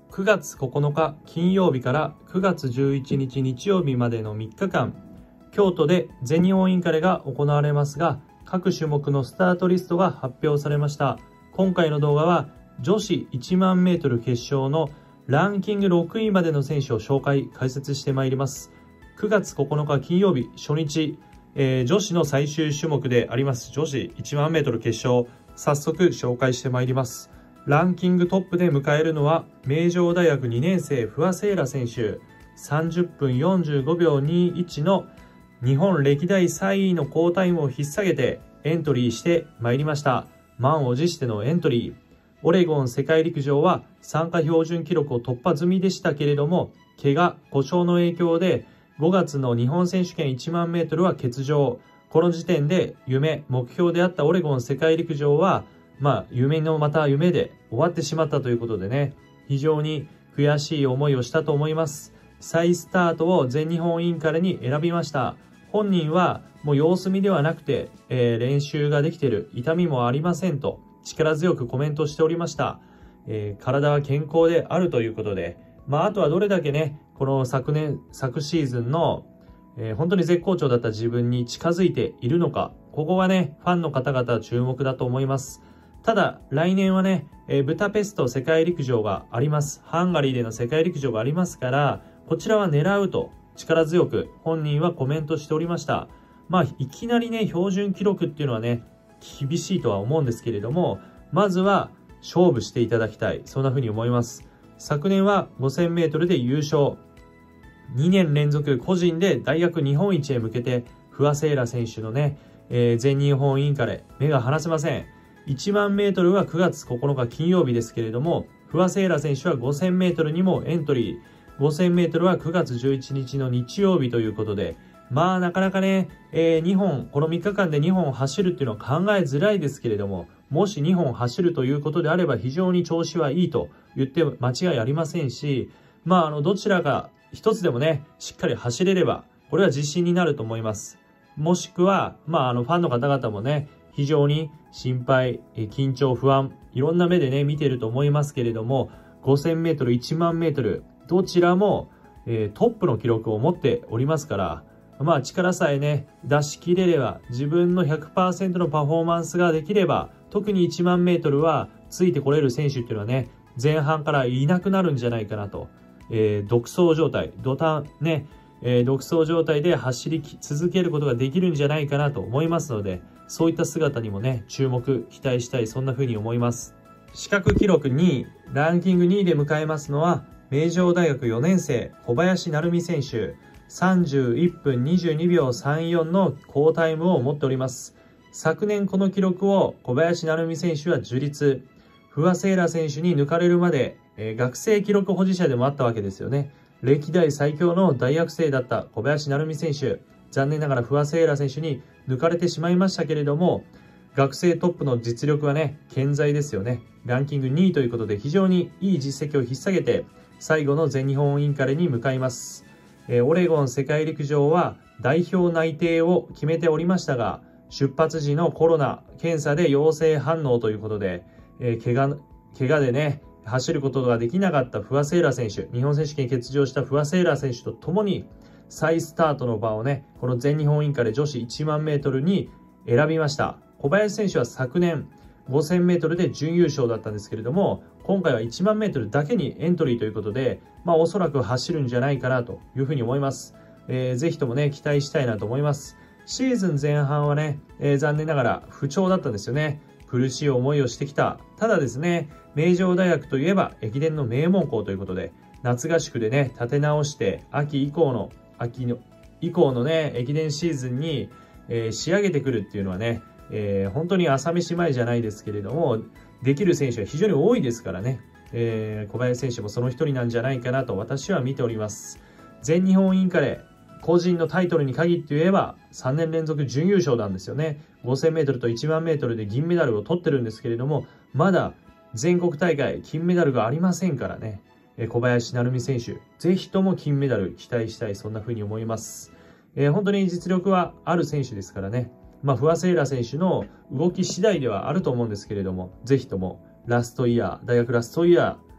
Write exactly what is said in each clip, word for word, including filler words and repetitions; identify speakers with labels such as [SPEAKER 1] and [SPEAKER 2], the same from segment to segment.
[SPEAKER 1] くがつここのか金曜日からくがつじゅういちにち日曜日までのみっかかん、京都で全日本インカレが行われますが、各種目のスタートリストが発表されました。今回の動画は女子いちまんメートル決勝のランキングろくいまでの選手を紹介解説してまいります。くがつここのか金曜日初日、えー、女子の最終種目であります女子いちまんメートル決勝、早速紹介してまいります。ランキングトップで迎えるのは名城大学にねん生不破聖衣来選手、さんじゅっぷんよんじゅうごびょうにいちの日本歴代さんいの好タイムを引っ提げてエントリーしてまいりました。満を持してのエントリー。オレゴン世界陸上は参加標準記録を突破済みでしたけれども、怪我、故障の影響でごがつの日本選手権いちまんメートルは欠場。この時点で夢、目標であったオレゴン世界陸上は、まあ夢のまた夢で終わってしまったということでね、非常に悔しい思いをしたと思います。再スタートを全日本インカレに選びました。本人はもう様子見ではなくて、えー、練習ができている、痛みもありませんと力強くコメントしておりました。えー、体は健康であるということで、まああとはどれだけね、この昨年、昨シーズンの、えー、本当に絶好調だった自分に近づいているのか、ここはね、ファンの方々注目だと思います。ただ、来年はね、えー、ブダペスト世界陸上があります。ハンガリーでの世界陸上がありますから、こちらは狙うと力強く本人はコメントしておりました。まあ、いきなりね、標準記録っていうのはね、厳しいとは思うんですけれども、まずは勝負していただきたい。そんな風に思います。昨年はごせんメートルで優勝。にねん連続個人で大学日本一へ向けて、不破聖衣来選手のね、えー、全日本インカレ、目が離せません。いちまんメートルはくがつここのか金曜日ですけれども、不破聖衣来選手はごせんメートルにもエントリー。ごせんメートルはくがつじゅういちにちの日曜日ということで、まあなかなかね、えー、にほん、このみっかかんでにほん走るっていうのは考えづらいですけれども、もしにほん走るということであれば非常に調子はいいと言って間違いありませんし、まああのどちらか一つでもね、しっかり走れれば、これは自信になると思います。もしくは、まああのファンの方々もね、非常に心配、緊張、不安、いろんな目でね、見てると思いますけれども、ごせんメートル、いちまんメートル、どちらも、えー、トップの記録を持っておりますから、まあ力さえね、出し切れれば、自分の ひゃくパーセント のパフォーマンスができれば、特にいちまんメートルはついてこれる選手っていうのはね、前半からいなくなるんじゃないかなと。えー、独走状態、土壇ね、えー、独走状態で走り続けることができるんじゃないかなと思いますので、そういった姿にもね、注目、期待したい、そんな風に思います。視覚記録にい、ランキングにいで迎えますのは、名城大学よねん生小林成美選手、さんじゅういっぷんにじゅうにびょうさんよんの好タイムを持っております。昨年この記録を小林成美選手は樹立、不破聖衣来選手に抜かれるまで、えー、学生記録保持者でもあったわけですよね。歴代最強の大学生だった小林成美選手、残念ながら不破聖衣来選手に抜かれてしまいましたけれども、学生トップの実力はね、健在ですよね。ランキングにいということで非常にいい実績を引っ提げて、最後の全日本インカレに向かいます。えー、オレゴン世界陸上は代表内定を決めておりましたが、出発時のコロナ検査で陽性反応ということで、えー、怪我、怪我でね、走ることができなかった不破聖衣来選手、日本選手権欠場した不破聖衣来選手と共に、再スタートの場をね、この全日本インカレ女子いちまんメートルに選びました。小林選手は昨年ごせんメートルで準優勝だったんですけれども、今回はいちまんメートルだけにエントリーということで、まあおそらく走るんじゃないかなというふうに思います。えー、ぜひともね、期待したいなと思います。シーズン前半はね、えー、残念ながら不調だったんですよね。苦しい思いをしてきた。ただですね、名城大学といえば駅伝の名門校ということで、夏合宿でね、立て直して、秋以降の、秋の、以降のね、駅伝シーズンに、えー、仕上げてくるっていうのはね、えー、本当に朝飯前じゃないですけれども、できる選手は非常に多いですからね、えー、小林選手もその一人なんじゃないかなと私は見ております。全日本インカレ、個人のタイトルに限って言えばさんねん連続準優勝なんですよね。ごせんメートルといちまんメートルで銀メダルを取ってるんですけれども、まだ全国大会金メダルがありませんからね、えー、小林成美選手、ぜひとも金メダル期待したい、そんな風に思います。えー、本当に実力はある選手ですからね。まあ、不破聖衣来選手の動き次第ではあると思うんですけれども、ぜひともラストイヤー、大学ラストイヤー、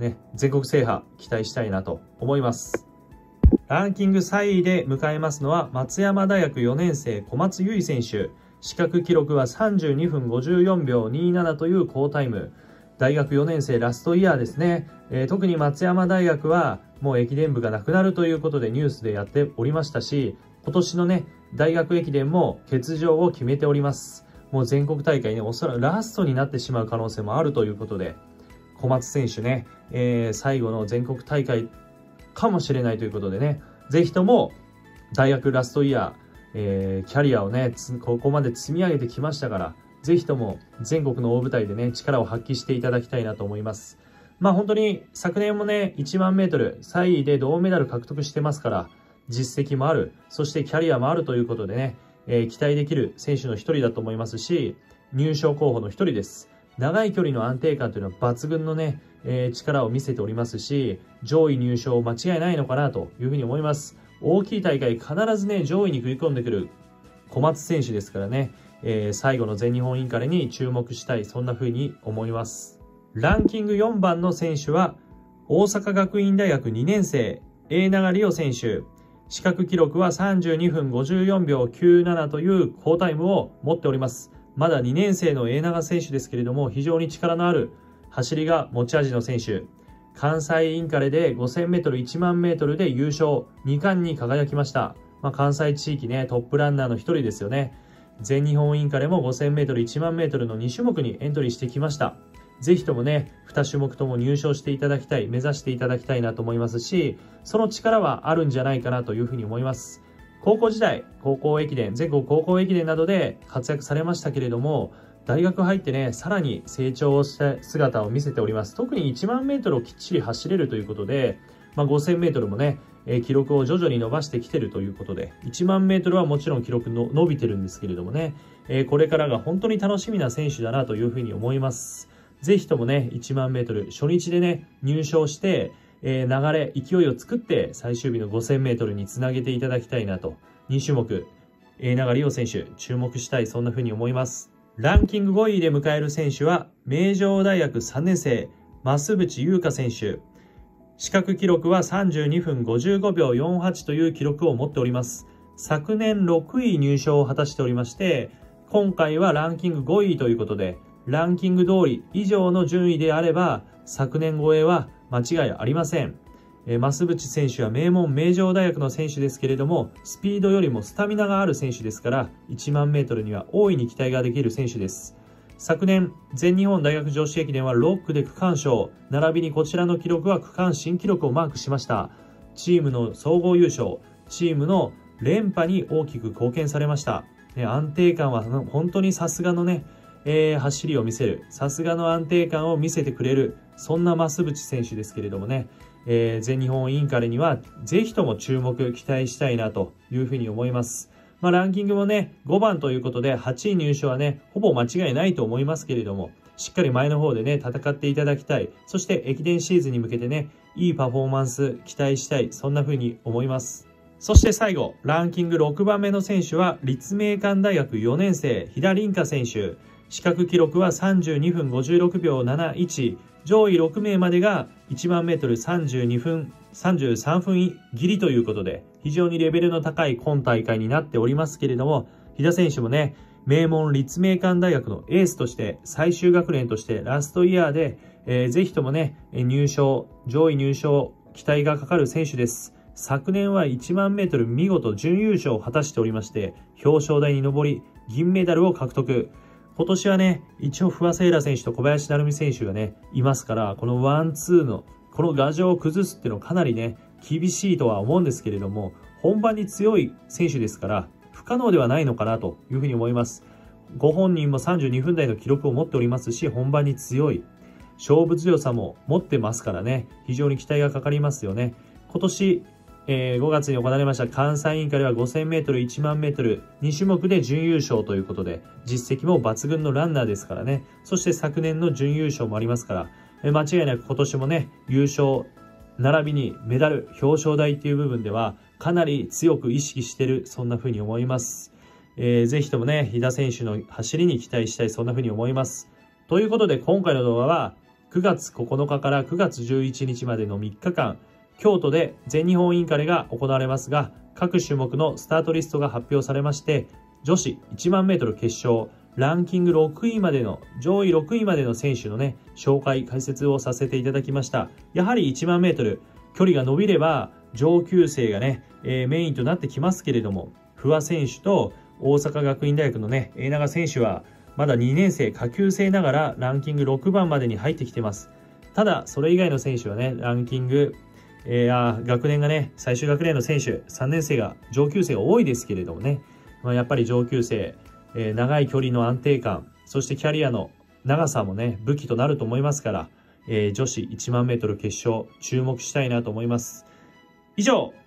[SPEAKER 1] ね、全国制覇期待したいなと思います。ランキングさんいで迎えますのは松山大学よねん生小松優衣選手。視覚記録はさんじゅうにふんごじゅうよんびょうにじゅうななという好タイム。大学よねん生ラストイヤーですね。えー、特に松山大学はもう駅伝部がなくなるということでニュースでやっておりましたし、今年のね、大学駅伝も欠場を決めております。もう全国大会ね、おそらくラストになってしまう可能性もあるということで、小松選手ね、えー、最後の全国大会かもしれないということでね、ぜひとも大学ラストイヤー、えー、キャリアをね、ここまで積み上げてきましたから、ぜひとも全国の大舞台でね、力を発揮していただきたいなと思います。まあ本当に昨年もね、いちまんメートルさんいで銅メダル獲得してますから、実績もある、そしてキャリアもあるということでね、えー、期待できる選手の一人だと思いますし、入賞候補の一人です。長い距離の安定感というのは抜群のね、えー、力を見せておりますし、上位入賞間違いないのかなというふうに思います。大きい大会必ずね、上位に食い込んでくる小松選手ですからね、えー、最後の全日本インカレに注目したい、そんなふうに思います。ランキングよんばんの選手は、大阪学院大学にねん生、永長里緒選手。視覚記録はさんじゅうにふんごじゅうよんびょうきゅうななという好タイムを持っております。まだにねん生の永長選手ですけれども、非常に力のある走りが持ち味の選手。関西インカレで ごせんメートル、いちまんメートルで優勝、に冠に輝きました。まあ、関西地域ね、トップランナーの一人ですよね。全日本インカレも ごせんメートル、いちまんメートルのに種目にエントリーしてきました。ぜひともね、に種目とも入賞していただきたい、目指していただきたいなと思いますし、その力はあるんじゃないかなというふうに思います。高校時代、高校駅伝、全国高校駅伝などで活躍されましたけれども、大学入ってね、さらに成長した姿を見せております。特にいちまんメートルをきっちり走れるということで、まあ、ごせんメートルもね、えー、記録を徐々に伸ばしてきてるということで、いちまんメートルはもちろん記録の伸びてるんですけれどもね、えー、これからが本当に楽しみな選手だなというふうに思います。ぜひともね、いちまんメートル初日でね、入賞して、えー、流れ、勢いを作って最終日のごせんメートルにつなげていただきたいなと、に種目、永長里緒選手、注目したい、そんなふうに思います。ランキングごいで迎える選手は、名城大学さんねん生、増渕優香選手。視覚記録はさんじゅうにふんごじゅうごびょうよんじゅうはちという記録を持っております。昨年ろくい入賞を果たしておりまして、今回はランキングごいということで、ランキング通り以上の順位であれば、昨年超えは間違いありません。えー、増渕選手は名門名城大学の選手ですけれども、スピードよりもスタミナがある選手ですから、いちまんメートルには大いに期待ができる選手です。昨年、全日本大学女子駅伝はろっくで区間賞、並びにこちらの記録は区間新記録をマークしました。チームの総合優勝、チームの連覇に大きく貢献されました。ね、安定感は本当にさすがのね、えー、走りを見せる、さすがの安定感を見せてくれる、そんな増渕選手ですけれどもね、えー、全日本インカレにはぜひとも注目期待したいなというふうに思います。まあ、ランキングもね、ごばんということではちい入賞はね、ほぼ間違いないと思いますけれども、しっかり前の方でね、戦っていただきたい。そして駅伝シーズンに向けてね、いいパフォーマンス期待したい。そんなふうに思います。そして最後、ランキングろくばんめの選手は、立命館大学よねん生、飛田凛香選手。視覚記録はさんじゅうにふんごじゅうろくびょうなないち。上位ろくめいまでがいちまんメートルさんじゅうにふん、さんじゅうさんふん切りということで、非常にレベルの高い今大会になっておりますけれども、飛田選手もね、名門立命館大学のエースとして、最終学年としてラストイヤーで、えー、ぜひともね、入賞、上位入賞、期待がかかる選手です。昨年はいちまんメートル見事準優勝を果たしておりまして、表彰台に上り、銀メダルを獲得。今年はね、一応不破聖衣来選手と小林成美選手がね、いますから、このワンツーの、この牙城を崩すっていうのはかなりね、厳しいとは思うんですけれども、本番に強い選手ですから、不可能ではないのかなというふうに思います。ご本人もさんじゅうにふん台の記録を持っておりますし、本番に強い。勝負強さも持ってますからね、非常に期待がかかりますよね。今年、えー、ごがつに行われました関西インカレは ごせんメートル、いちまんメートル、に種目で準優勝ということで、実績も抜群のランナーですからね。そして昨年の準優勝もありますから、えー、間違いなく今年もね、優勝、並びにメダル、表彰台っていう部分では、かなり強く意識している、そんな風に思います。えー、ぜひともね、飛田選手の走りに期待したい、そんな風に思います。ということで、今回の動画は、 くがつここのかからくがつじゅういちにちまでのみっかかん、京都で全日本インカレが行われますが、各種目のスタートリストが発表されまして、女子いちまんメートル決勝、ランキングろくいまでの、上位ろくいまでの選手のね、紹介、解説をさせていただきました。やはりいちまんメートル、距離が伸びれば、上級生がね、えー、メインとなってきますけれども、不破選手と大阪学院大学のね、永長選手は、まだにねん生、下級生ながらランキングろくばんまでに入ってきてます。ただ、それ以外の選手はね、ランキング、えー、あ学年がね、最終学年の選手、さんねん生が、上級生が多いですけれどもね、まあ、やっぱり上級生、えー、長い距離の安定感、そしてキャリアの長さもね、武器となると思いますから、えー、女子いちまんメートル決勝、注目したいなと思います。以上、